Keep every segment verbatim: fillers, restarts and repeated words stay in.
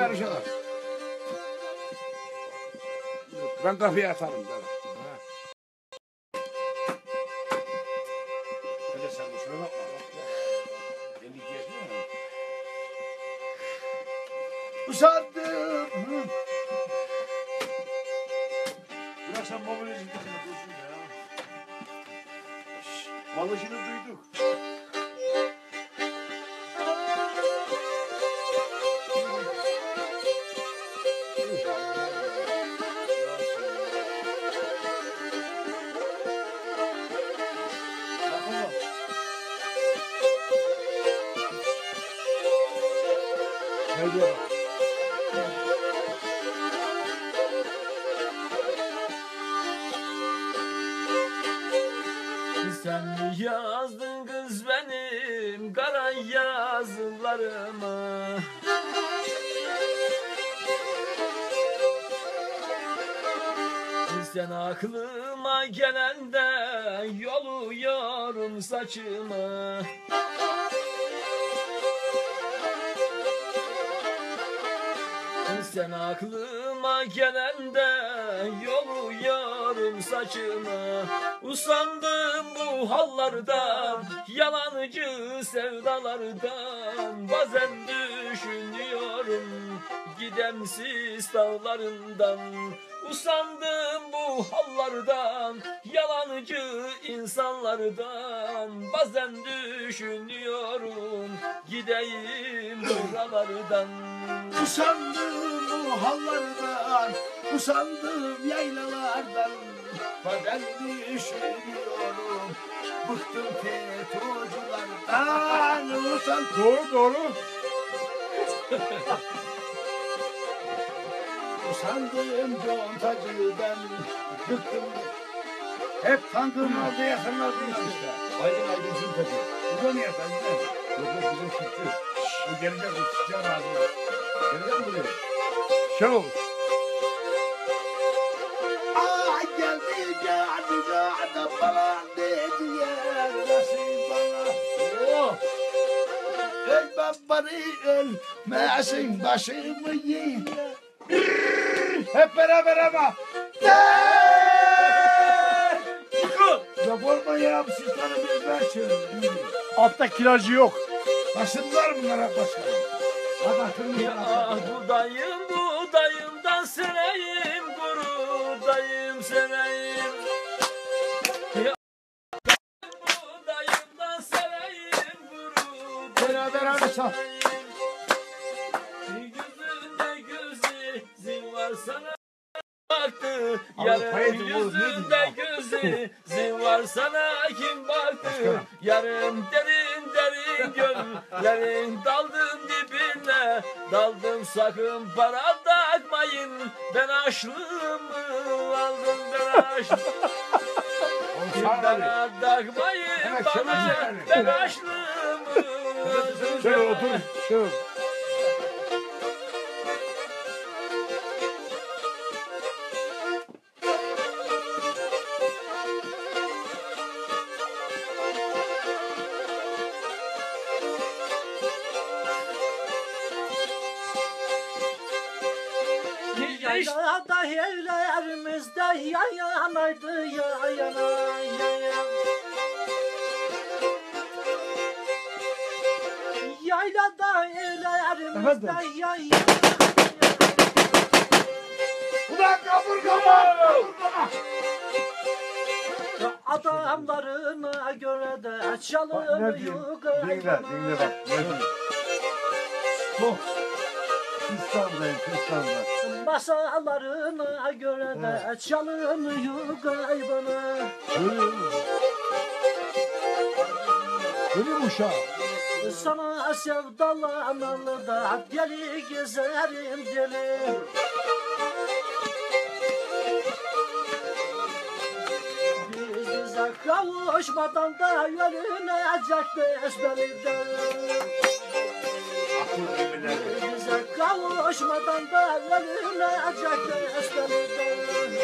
yarışalım. Ben kafaya atarım. Hadi sen kusura bakma. elli iki yaşında mı? Usandım. Bırak sen mobilyacı gitsin. Dursun ya. Balışını duyduk. Sen yazdın kız benim kara yazılarımı. Sen aklıma gelende yoluyorum saçımı. Sen aklıma gelende yoluyorum saçımı. Usandım bu hallardan, yalancı sevdalardan. Bazen düşünüyorum gidemsiz dağlarından. Usandım bu hallardan, yalancı insanlardan. Bazen düşünüyorum gideyim buralardan. Usandım bu hallardan, usandım yaylalardan. Bazen düşünüyorum, bıktım FETÖ'cülerden. Usan... Doğru doğru. Usandım contacıdan, bıktım. Hep tankın orada yatanlar değil işte. Aydın Aydın Zülfet'i. Bu da mı yatan? Yok yok bizim çıktı. Bu gelecek bu sıcağın ağzına. Gelecek mi buraya? Şov. Ay geldi geldi geldi falan dedi ya. Nasıl bana? Oh. Ey babbarı ölmesin başımı yiyin. Hep beraber ama. Ya korkma ya, sizleri bir ben çevirdim. Altta kiracı yok. Taşındılar bunlara başkanım. Ya budayım budayımdan seneyim, kurudayım seneyim. Ya budayımdan seneyim, kurudayım beraber abi sağ. Yüzünde gözü var sana baktı. Yarın yüzünde gözü var sana kim baktı. Yarın derin derin göllerin daldım dibine. Daldım sakın para takmayın. Ben aşlımı aldım ben aşlımı. Bana takmayın bana ben aşlımı. Şöyle otur. Şöyle. Yaylada evlerimizde yan yanaydı ya yana yana. Yaylada evlerimizde yan yana. Ulan kaburgama! Adamlarına göre de çalıyor yukarı. Dinle, dinle bak. Oh. Kıstandayım, kıstanda. Masalarına göre de çalınıyor kaybana. Öyle mi uşağı? Sana sevdalanalı da deli gezerim deli. Biz bize kavuşmadan da yürünecek besbeliden. Bize kavuşmadan da ölünecek besbeliden.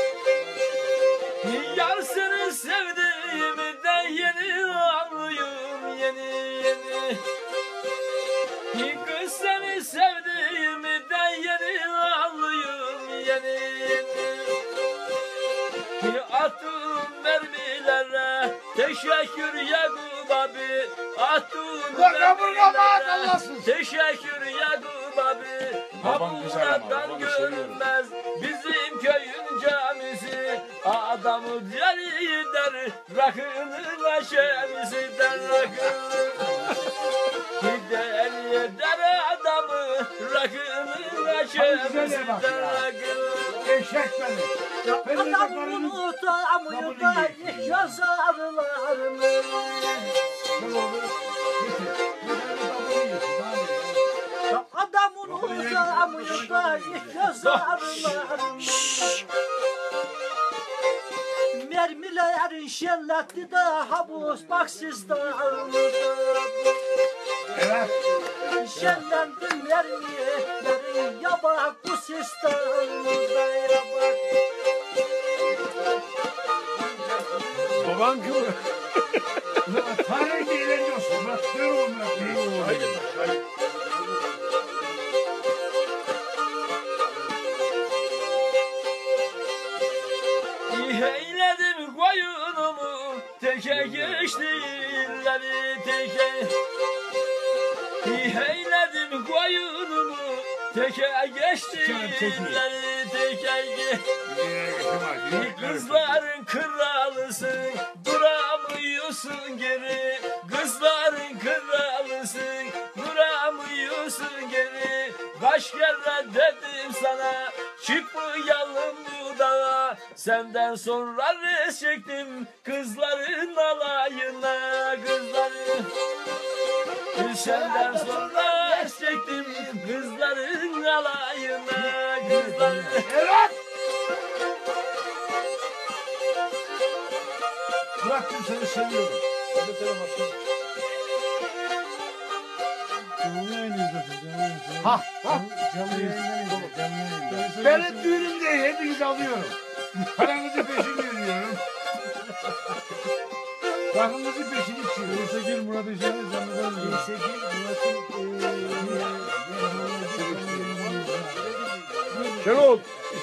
Yar seni sevdiğimi de yeni anlıyorum yeni yeni. Kız seni sevdiğimi de Teşekkür Yakup abi attın Ulan kaburgama at Allah'sın. Teşekkür Yakup abi Babam güzel ama, Buradan babamı seviyorum. görünmez bizim köyün camisi adamı deli der rakının aşemisi der rakının deli der adamı rakının aşemisi bak der ya. rakının Eşek beni. Ben de Adam karının- unutamıyor da yazarlarını. Sen oğlum, getir. Ben de tabanı yesin, daha ne ya? Adam unutamıyor da yazarlarını. Mermilerin şelletti de habus baksız dağıldı. Evet. Şellendi mermilerin yabak bu sistemde yabak. Baban gibi. Ulan Tanrı eğleniyorsun. Bak diyorum bak. Haydi haydi. Eyledim koyunumu teke geçtileri teke Eyledim koyunumu teke geçtileri teke Kızların kralısın duramıyorsun geri Kızların kralısın duramıyorsun geri Kaç kere dedim sana çıkmayalım bu dağa Senden sonra res çektim kızların alayına Kızların Senden sonra res çektim kızların alayına Kızların Evet. Bıraktım seni seviyorum. Hadi sana bakayım. Ha ha. Benim düğünümde hepiniz alıyorum. Paranızı peşin veriyorum. Bakımızı peşin içiyorum. Neyse gir Murat İşer'e canlıdan Neyse ki Murat'ın Şenol.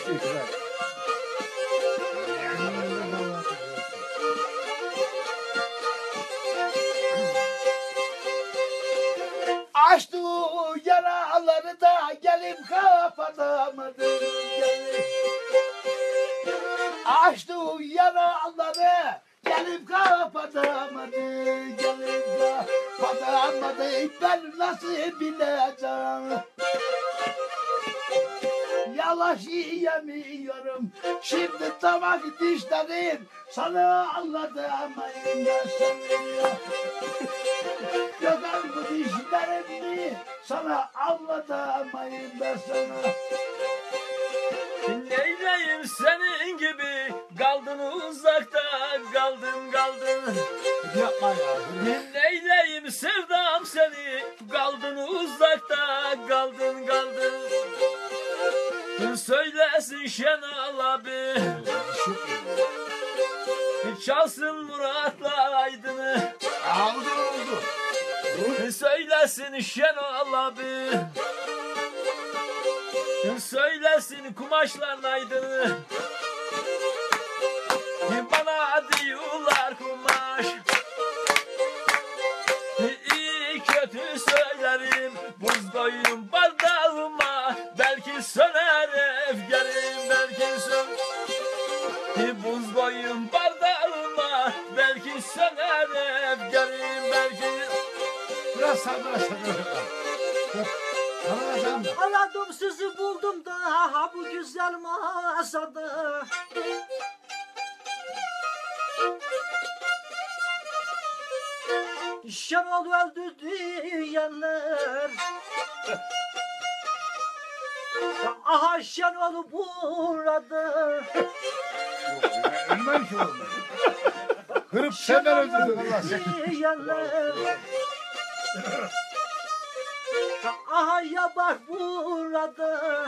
Açtı yaraları da gelip kapatamadım. Gelip. Açtı yaraları gelip kapatamadı. Gelip kapatamadı. Ben nasıl bileceğim? Yalaş yiyemiyorum. Şimdi tabak dişlerim sana anlatamayın da sanıyor. Gökhan bu dişlerimi sana anlatamayın da sana. Neyleyim senin gibi kaldın uzakta kaldın kaldın Yapma ya. Neyleyim sevdam seni kaldın uzakta kaldın kaldın Söylesin Şenol abi çalsın Murat'la Aydın'ı Aldı oldu. Söylesin Şenol abi Söylesin kumaşların Aydın'ı Bana diyorlar kumaş İyi kötü söylerim buz koyun bardağıma Belki söner efgerim belki sön Buz koyun bardağıma Belki söner efgerim belki Biraz sabır sabır. Anladın mı? Aradım sizi buldum da ha bu güzel masada. Şenol öldü diyenler. Aha Şenol burada. Ölmem ki oğlum. Kırıp senden öldürdüm Allah seni. Diyenler. Aha ya bak burada.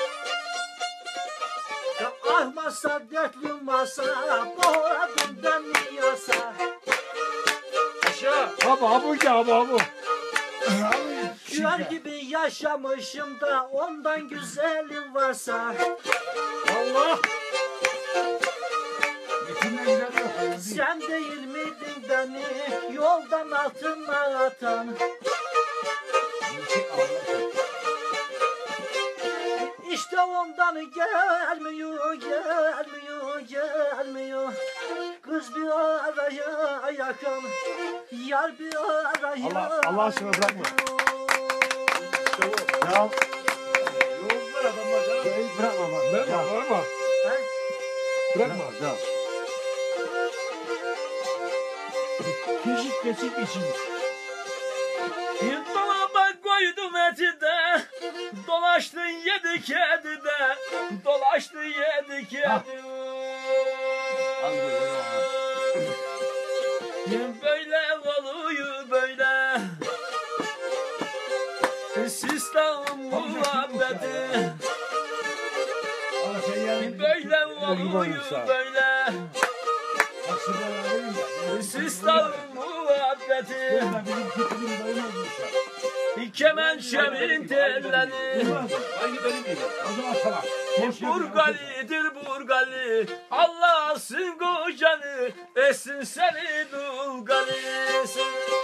Ah masa dertli masa boğadım demiyorsa. Aşağı Abi abi ki abi abi. Güver gibi yaşamışım da ondan güzelim varsa. Allah İçinden güzel yok. Sen değil miydin beni yoldan altına atan? İşte ondan gelmiyor, gelmiyor, gelmiyor. Kız bir araya yakın, yar bir araya. Allah- Allah aşkına bırakma. Ya Yolcular adamlar canım. Bey bırakma bak. Bırakma bırakma. He? Bırakma. Ya. Keşik keşik için. Bir dolaba koydum eti de, dolaştı yedi kedi de, dolaştı yedi kedi. Al Böyle oluyor böyle, sistem muhabbeti. Ama sen yani Böyle oluyor böyle, sistem muhabbeti. Kemençemin telleri, aynı benim gibi. O zaman salak. burgalidir burgali, Allah'sın kocanı, esin seni dulgalisi.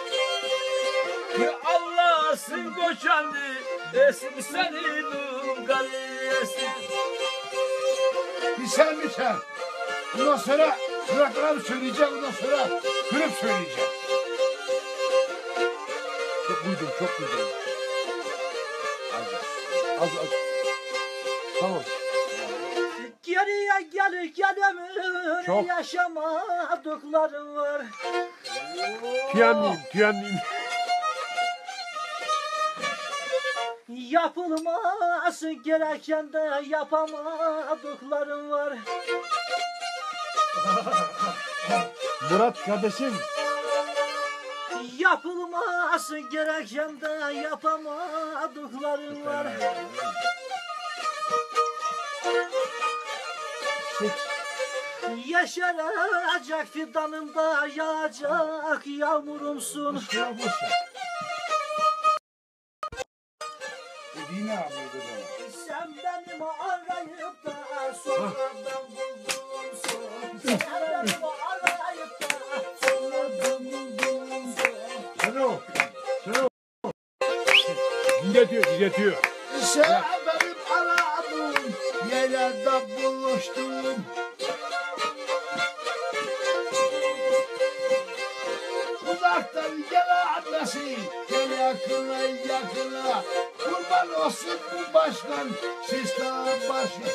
Allah'sın kocanı, esin seni dulgalisi. Bir sen bir sen. Bundan sonra Murat'la söyleyeceğim. Bundan sonra kırıp söyleyeceğim. Çok duydum, çok duydum. Az az. Tamam. Geriye gel gelemiyor, Çok. yaşamadıkları var. Tüyenliyim, tüyenliyim. Yapılması gereken de yapamadıkları var. Murat kardeşim. Yapılması gereken de yapamadıkları var. Yeşerecek fidanımda yağacak yağmurumsun. Dediğini anlıyordu bana. Sen benim arayıp da sonradan buldumsun. Sen benim arayıp da sonradan buldumsun. Sen o. Sen o. Dinletiyor, dinletiyor. Sen benim aradığım yerlerde buluştum. Uzaktan gel annesi, gel yakına yakına. Kurban olsun bu başkan, sistem başı.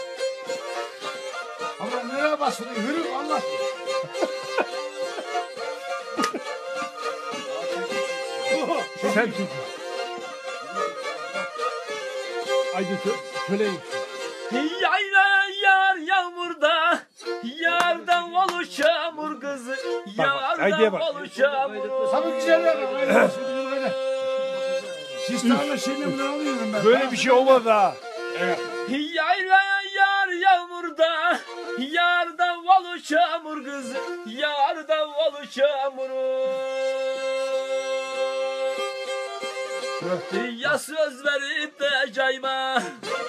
Ama nereye basılıyor? Yürü Allah. Sen tut. Haydi sö- söyleyin. Yayla yar yağmurda, yardan olu çamur kızı, bak, haydiye yardan bak. olu çamur. Tabii güzel öyle. Öyle olsun bizim öyle. Sistemle şimdi ne alıyorum ben? Böyle bir şey olmaz ha. Yayla yar yağmurda, yardan olu çamur kızı, yardan olu çamur. Ya söz verip de cayma,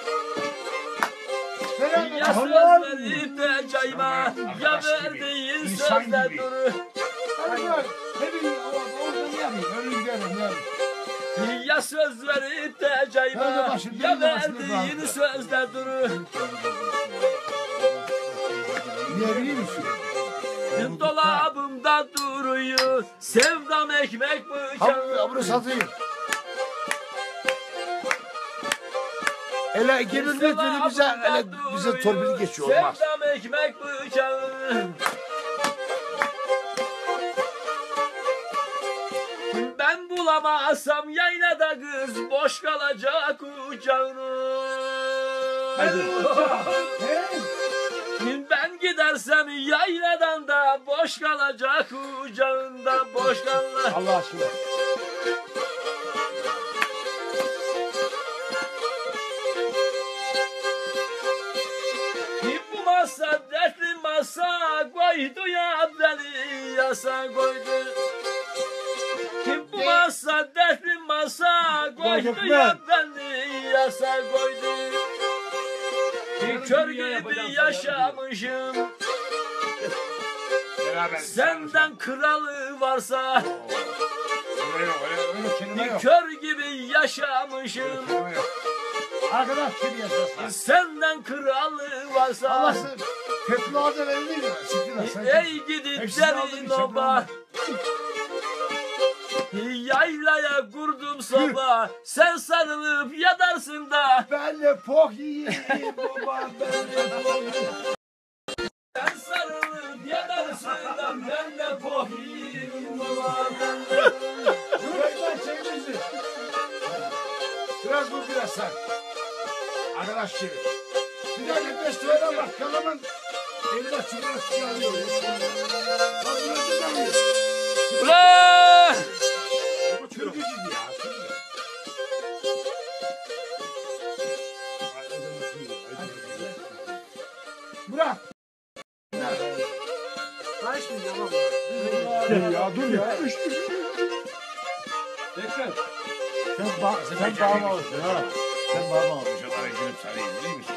ya söz verip de cayma, ya verdiğin sözde dur. Ne bileyim orada ne yapayım? Öyle giderim ne yapayım? Ya söz verip de cayma, ya verdiğin sözde dur. Niye biliyor musun? Dolabımda duruyor, sevdam ekmek bıçağı. Ha bunu satayım. Ele gelin ne bize ele bize torpili geçiyor olmaz. Sevdam ekmek bıçağı. Ben bulamazsam yaylada kız boş kalacak kucağını. Ben gidersem yayladan da boş kalacak kucağında boş kalacak. Allah aşkına. Bu masa dertli masa koydu ya deli yasa koydu. Bu masa dertli masa koydu ya deli yasa koydu. Kör gibi yaşamışım. Beraber. Senden kralı varsa Öyle yok, öyle, öyle kelime yok. kör gibi yaşamışım. Kelime yok. Arkadaş gibi yaşasın. Senden kralı varsa Allah'ın köprü ağzı verildi mi? Siktiler. Sen ey gidi Hepsini aldım, derin bir şey oba. Yaylaya kurdum soba. Sen sarılıp yatarsın da. ben de poh yiyeyim baba. Ben de poh yiyeyim. Sen sarılıp yatarsın da. Ben de pohiyim baba. Ben de. Yürekten çekmişsin. Biraz dur biraz sen. Arkadaş gibi. Bir dakika beş söyle bak. Kalanın eline çubuğa çıkarıyor. Bak bunu dinlemiyor. Ulan! Türkücüydü ya. Murat. Karışmayacağım ama. Gel ya dur ya. Üç, üç. Tekrar. Sen, ba sen bağlı olsun ha. Sen bağlı olsun. Şunlara girip sarayım değil mi?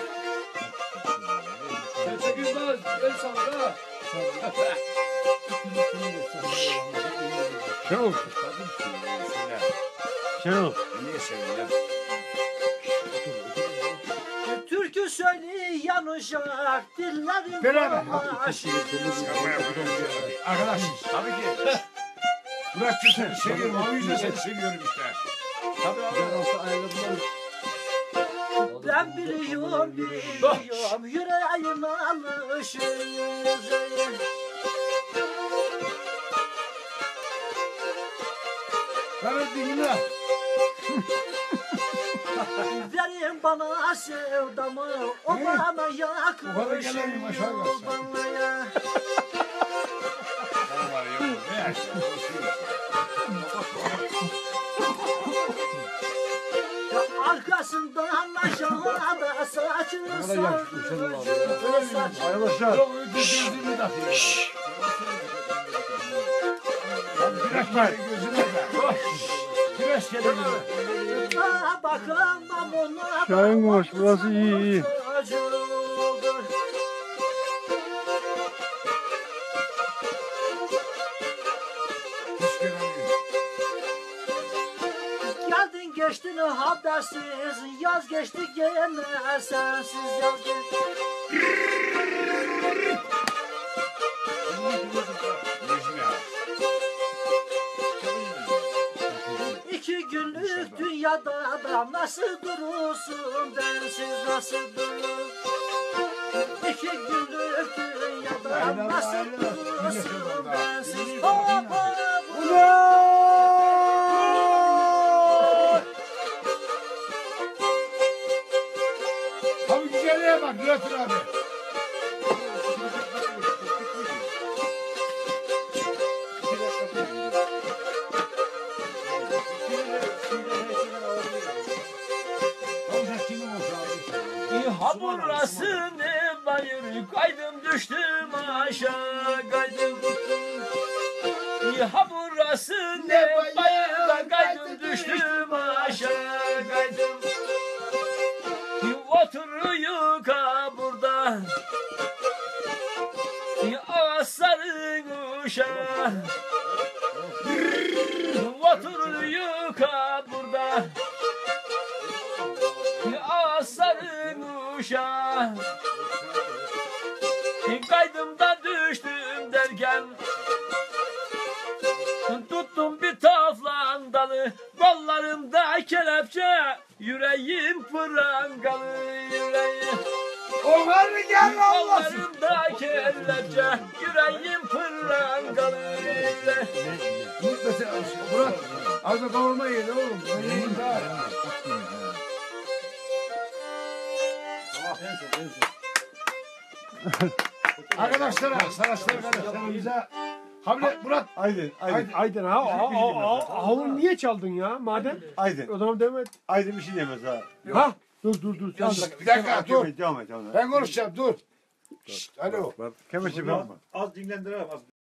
Sen sekiz daha el salla da. Şenol. Şenol. Niye seviyorlar? Türkü söyleyen uşak dillerim Beraber. aşık. Arkadaş tabii ki. Murat'cığım seni seviyorum. O yüzden seni seviyorum işte. Tabii abi. Ben biliyorum biliyorum yüreğim alışır. Evet dinle. Verin bana sevdamı o bana O kadar yakışır gelelim aşağı kalsın. bana ya. Var yok. Ne yaşlar? Ya arkasından aşağıda saçını sarıyor. Arkadaşlar. Yok gözünü takıyor. Güneş gözüne de. Güneş geliyor. Bakamam ona. Şahin Kumaş, burası iyi, iyi. Çocuğudur. Hiç gelemiyor. Geldin geçtin habersiz, yaz geçti gene sensiz yaz geçti. İki günlük dünyada adam nasıl durursun bensiz nasıl durur? İki günlük dünyada nasıl durursun bensiz? Hop hop. Abi güzelliğe bak Gülatır abi. Abi sen kimin olsa abi? Ha burasını bayır kaydım düştüm aşağı kaydım. Ha burası ne bayır kaydım düştüm aşağı kaydım. Oturuyor ka burada. Ağasların uşağı. Oturuyor ka burada. Ağasların uşağı. Kaydım da düştüm derken tuttum bir taflan dalı, kollarımda kelepçe, yüreğim prangalı yüreğim. Oğlan gel Allah'ım. Kollarımda kelepçe, yüreğim prangalı yüreğim. Mesela Murat az da kavurma yedi oğlum. Öyle yiyin daha. Arkadaşlar, sanatçılar kardeşlerimize Hamle Murat. Aydın, Aydın. Aydın. Aydın ha. ha, ha, ha Havunu niye çaldın ya madem? Aydın. O zaman devam et. Aydın bir şey demez ha. Ha? Dur dur dur. Sen de. Bir dakika dur. Devam et, devam et. Devam et. Ben konuşacağım dur. Şşt, alo. Kemal Şefim. Az dinlendir abi. Az